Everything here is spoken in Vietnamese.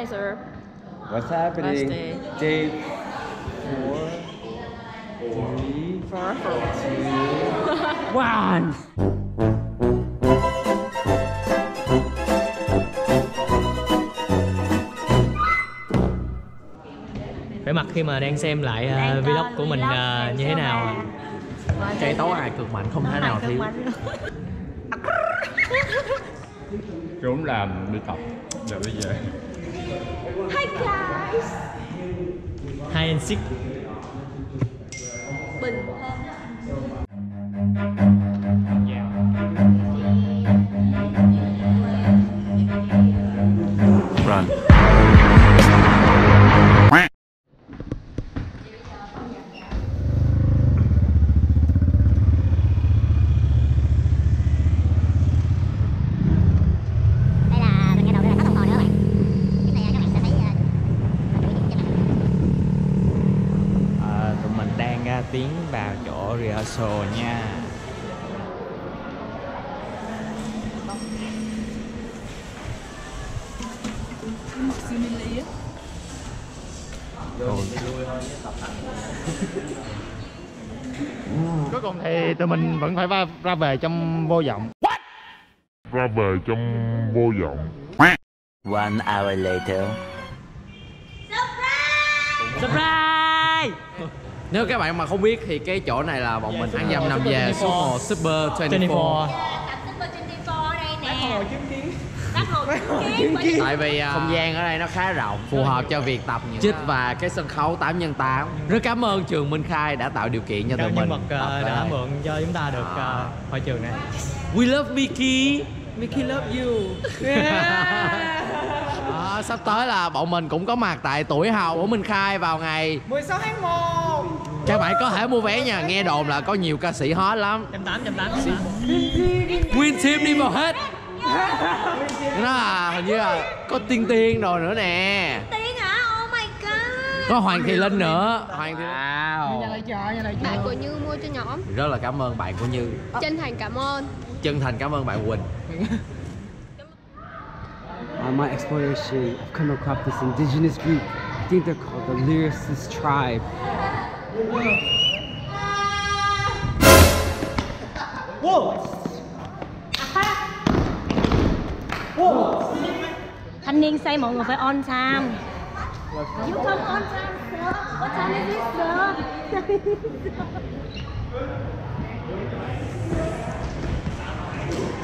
sir. What's happening? Day 4, 3, 2, 1. Vẻ mặt khi mà đang xem lại vlog của mình như thế nào? Cây tấu hài cực mạnh không thể nào thiếu. Trốn làm đi tập rồi bây giờ. Hi guys. Hide and seek. Bình Run. Tiến vào chỗ rehearsal nha. Cuối cùng thì tụi mình vẫn phải ra về trong vô vọng. Ra về trong vô vọng. 1 hour later. Surprise! Nếu các bạn mà không biết thì cái chỗ này là bọn mình ăn dâm nằm về số 1 Super 24. Tại vì không gian ở đây nó khá rộng, phù hợp cho việc tập chích và cái sân khấu 8x8. Rất cảm ơn trường Minh Khai đã tạo điều kiện cho tụi mình đã mượn cho chúng ta được hội trường này. We love Mickey. Mickey love you. Sắp tới là bọn mình cũng có mặt tại tuổi hào của Minh Khai vào ngày 16 tháng 1. Các bạn có thể mua vé nha, nghe đồn là có nhiều ca sĩ hot lắm. 180. Nguyên team đi vào hết. Nó là hình như là có Tiên rồi nữa nè. Tiên hả? Oh my god. Có Hoàng Thị Linh nữa. Hoàng Thị Linh. Bạn của Như mua cho nhóm. Rất là cảm ơn bạn của Như. Chân thành cảm ơn. Chân thành cảm ơn bạn Quỳnh. On my exploration, I've come across this indigenous group. I think they're called the Lyricist Tribe. Whoa! Whoa! Thanh niên say mọi người phải on time. You come on time, sir. What time is it, sir?